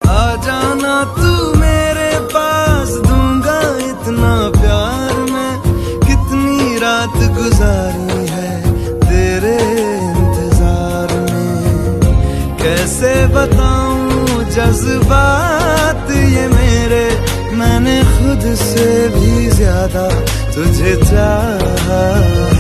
आ जाना तू मेरे पास, दूंगा इतना प्यार मैं। कितनी रात गुजारी है तेरे इंतजार में, कैसे बताऊं जज्बात ये मेरे। मैंने खुद से भी ज्यादा तुझे चाहा।